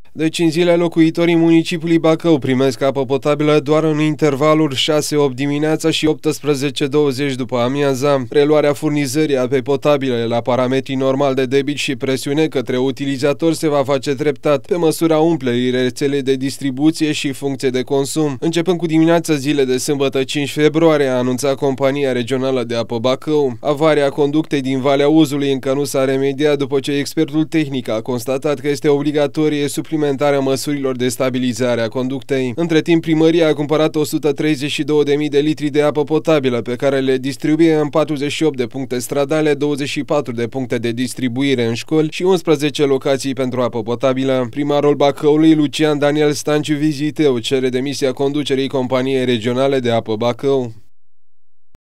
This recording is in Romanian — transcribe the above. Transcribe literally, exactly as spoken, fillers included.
De cinci zile, locuitorii municipiului Bacău primesc apă potabilă doar în intervalul șase opt dimineața și optsprezece douăzeci după amiaza. Preluarea furnizării apei potabile la parametrii normali de debit și presiune către utilizator se va face treptat, pe măsura umplerii rețelei de distribuție și funcție de consum. Începând cu dimineața zilei de sâmbătă cinci februarie, a anunțat Compania Regională de Apă Bacău. Avaria conductei din Valea Uzului încă nu s-a remediat după ce expertul tehnic a constatat că este obligatorie suplimentarea măsurilor de stabilizare a conductei. Între timp, primăria a cumpărat o sută treizeci și două de mii de litri de apă potabilă, pe care le distribuie în patruzeci și opt de puncte stradale, douăzeci și patru de puncte de distribuire în școli și unsprezece locații pentru apă potabilă. Primarul Bacăului, Lucian Daniel Stanciu Viziteu, cere demisia conducerii Companiei Regionale de Apă Bacău.